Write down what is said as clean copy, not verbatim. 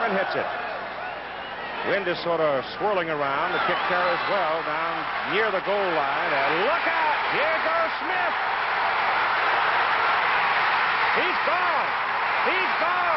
and hits it. Wind is sort of swirling around. The kick carries well down near the goal line. And look out! Here goes Smith. He's gone. He's gone.